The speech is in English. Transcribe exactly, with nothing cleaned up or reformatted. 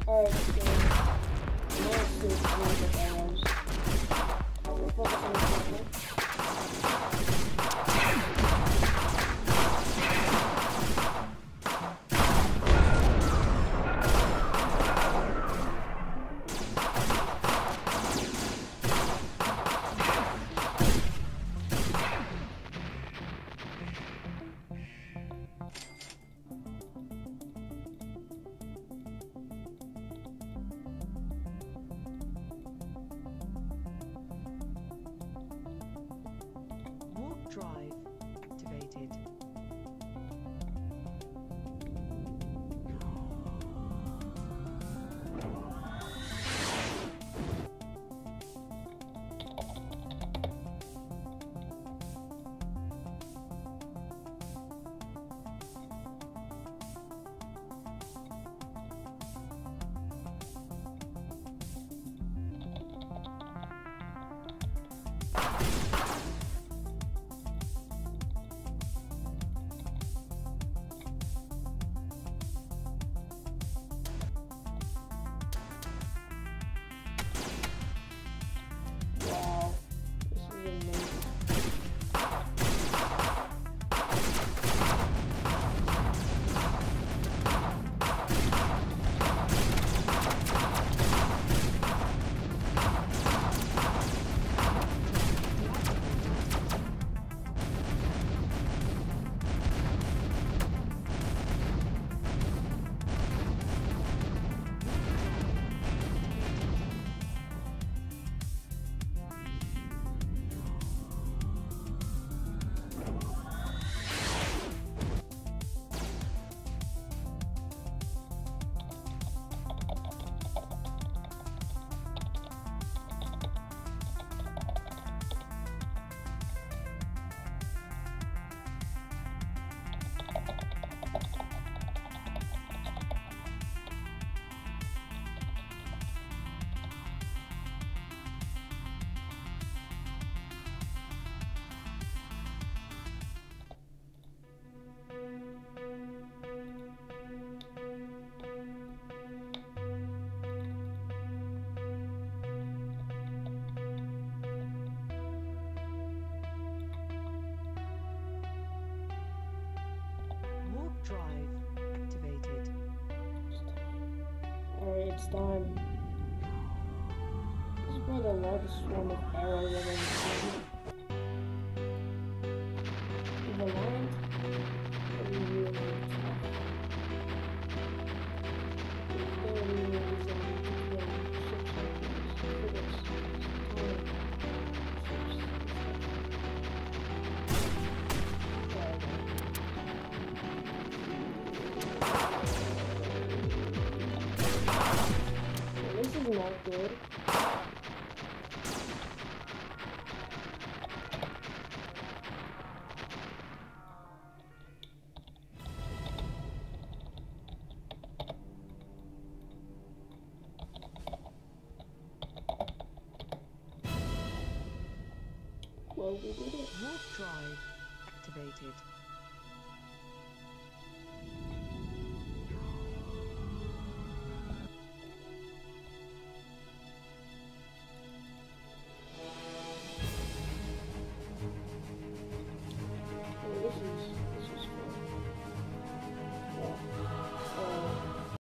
Alright, so now let's do the arrows. We'll focus on the circle. Drive activated. Wow, this is amazing. Warp drive activated. Alright, it's time. This is where the largest swarm of arrows I've ever seen. The land are really tough. They're really easy to kill. Ships like these, frigates, tiny ships. So this is not good. Well, we did it. Warp drive activated.